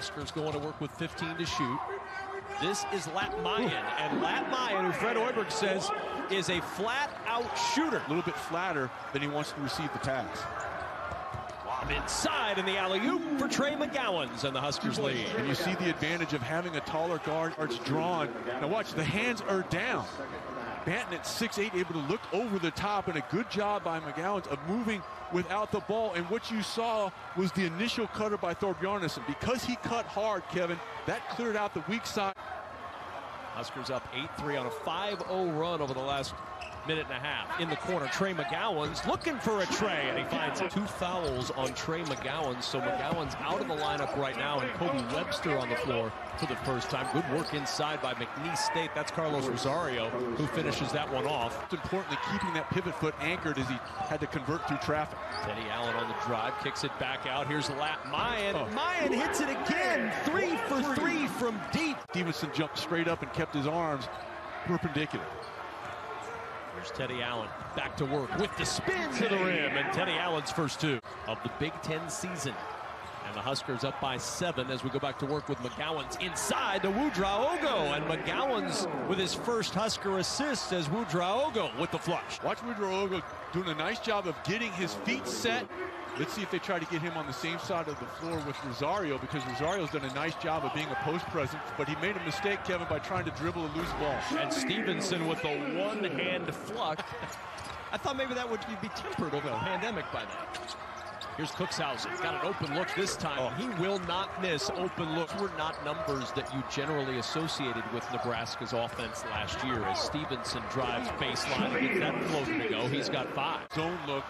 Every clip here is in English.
Huskers going to work with 15 to shoot. This is Lat Mayen, and Lat Mayen, who Fred Hoiberg says is a flat-out shooter. A little bit flatter than he wants to receive the pass. Lob inside, and the alley-oop for Trey McGowens, and the Huskers lead. And you see the advantage of having a taller guard. It's drawn. Now watch, the hands are down. Banton at 6'8", able to look over the top, and a good job by McGowens of moving without the ball. And what you saw was the initial cutter by Thorbjarnarson. Because he cut hard, Kevin, that cleared out the weak side. Huskers up 8-3 on a 5-0 run over the last minute and a half. In the corner, Trey McGowens looking for a tray, and he finds 2 fouls on Trey McGowens. So McGowens out of the lineup right now, and Kobe Webster on the floor for the first time. Good work inside by McNeese State. That's Carlos Rosario who finishes that one off. It's importantly keeping that pivot foot anchored as he had to convert through traffic. Teddy Allen on the drive, kicks it back out. Here's Lat Mayen. Mayen hits it again. 3 for 3 from deep. Stevenson jumped straight up and kept his arms perpendicular. Here's Teddy Allen back to work with the spin to the rim, and Teddy Allen's first 2 of the Big Ten season. And the Huskers up by 7 as we go back to work with McGowens inside to Woodraogo, and McGowens with his first Husker assist as Woodraogo with the flush. Watch Woodraogo doing a nice job of getting his feet set. Let's see if they try to get him on the same side of the floor with Rosario, because Rosario's done a nice job of being a post presence, but he made a mistake, Kevin, by trying to dribble a loose ball. And Stevenson with the one-hand fluck. I thought maybe that would be tempered over the pandemic by that. Here's Cookshausen, got an open look this time. He will not miss open looks. Were not numbers that you generally associated with Nebraska's offense last year, as Stevenson drives baseline and gets that floating to go. He's got 5. Zone look.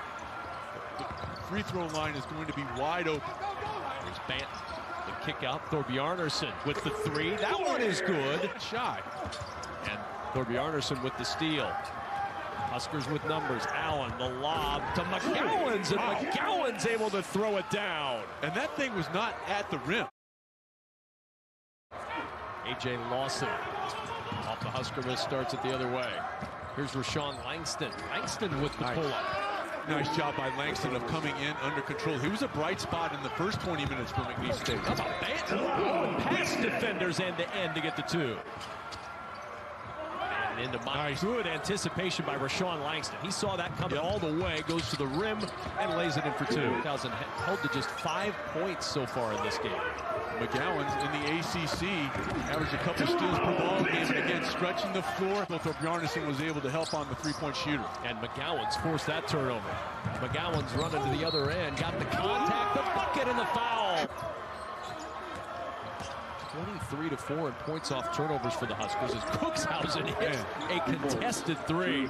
The free throw line is going to be wide open. Here's Banton, the kick out. Thorbjarnarson with the 3. That one is good. Shy. And Thorbjarnarson with the steal. Huskers with numbers. Allen, the lob to McGowens, and McGowens able to throw it down. And that thing was not at the rim. A.J. Lawson off the Husker miss, starts it the other way. Here's Rashawn Langston. Langston with the pull-up. Nice job by Langston of coming in under control. He was a bright spot in the first 20 minutes for McNeese State. How about Banton? Past defenders end-to-end to get the 2. Into nice. Good anticipation by Rashawn Langston. He saw that coming all the way, goes to the rim, and lays it in for 2. 2000 held to just 5 points so far in this game. McGowens in the ACC averaged a couple steals per ball game, and again stretching the floor. Thorbjarnarson was able to help on the 3-point shooter. And McGowens forced that turnover. McGowens running to the other end, got the contact, the bucket, and the foul. 23-4 in points off turnovers for the Huskers as Cookshausen hits a contested 3.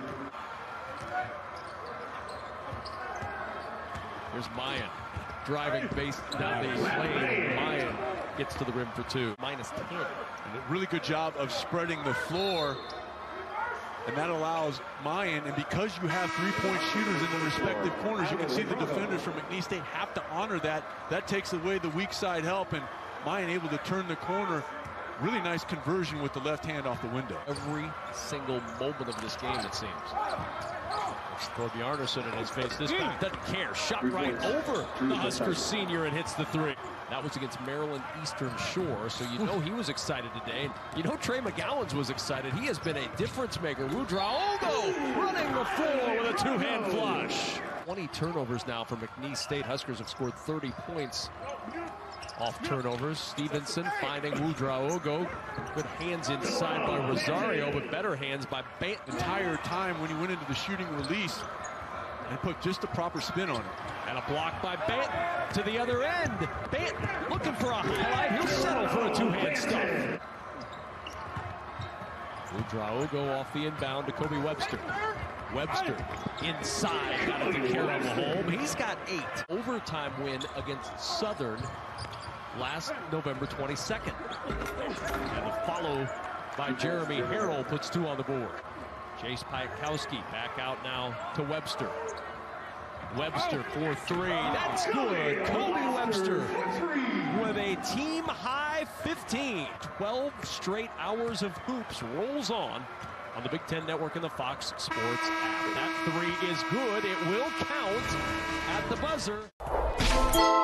Here's Mayen driving base down the lane. Mayen gets to the rim for 2. -10. And a really good job of spreading the floor. And that allows Mayen, and because you have 3-point shooters in the respective corners, you can see the defenders from McNeese State have to honor that. That takes away the weak side help, and Mayen able to turn the corner. Really nice conversion with the left hand off the window. Every single moment of this game, it seems. It's Thorbjarnarson in his face. This guy doesn't care. Shot right over the Huskers senior and hits the 3. That was against Maryland Eastern Shore, so you know he was excited today. And you know Trey McGowens was excited. He has been a difference maker. Woodraogo running the floor with a 2-hand flush. 20 turnovers now for McNeese State. Huskers have scored 30 points off turnovers. Stevenson finding Woodraogo. Good hands inside by Rosario, but better hands by Banton. The entire time when he went into the shooting release and put just the proper spin on it. And a block by Banton to the other end. Banton looking for a highlight. He'll settle for a 2-hand stuff. Woodraogo off the inbound to Kobe Webster. Webster inside, got it to Kara Mahome. He's got 8. Overtime win against Southern last November 22nd. And the follow by Jeremy Harrell puts 2 on the board. Chase Piatkowski back out now to Webster. Webster for 3. That's good. Kobe Webster with a team-high 15. 12 straight hours of hoops rolls on the Big Ten Network and the Fox Sports app. That 3 is good. It will count at the buzzer.